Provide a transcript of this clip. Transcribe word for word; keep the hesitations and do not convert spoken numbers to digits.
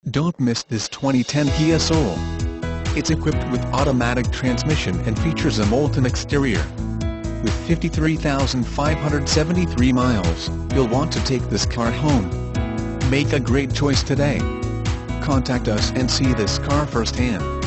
Don't miss this twenty ten Kia Soul. It's equipped with automatic transmission and features a molten exterior. With fifty-three thousand five hundred seventy-three miles, you'll want to take this car home. Make a great choice today. Contact us and see this car firsthand.